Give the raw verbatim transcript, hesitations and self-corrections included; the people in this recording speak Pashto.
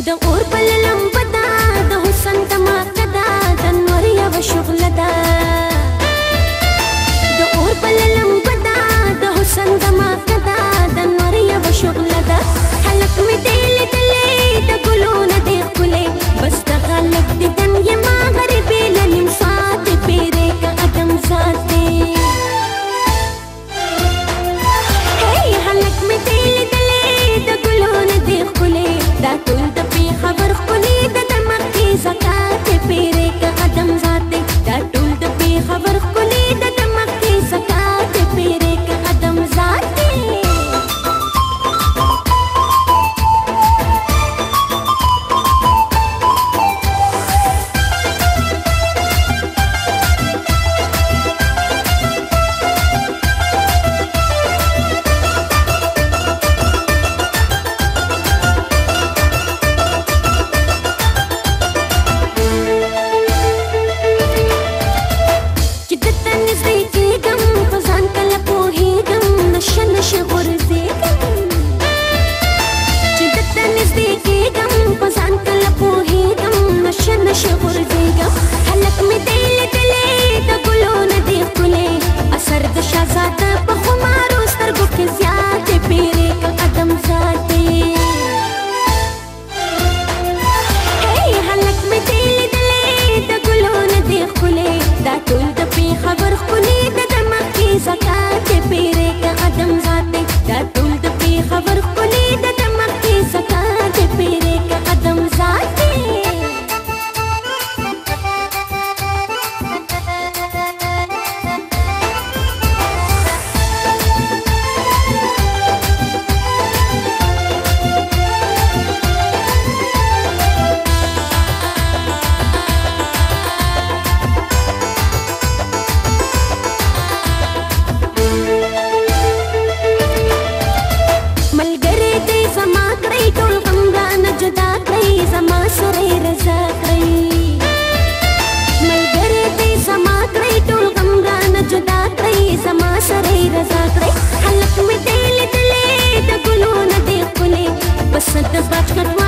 د اور بل لمبه ده د حسن دماغه ده د نور یوه شغله ده د اور بل لمبه ده د حسن دماغه ده د نور یوه شغله ده هلک مې دی لیدلی د ګلو نه دی ښکلی بس دغه لږ دیدن یې ما غریبې له نیم ساعتې پیرې که ادم ذات دی هلک مې دی لیدلی د ګلو نه دی ښکلی دا ټول د پېښور ښکلي د دماغ کې زکات پیرې که ادم ذات دی دا ټول د پېښور ښکلي د دماغ کې زکات پیرې که ادم ذات دی Set the batch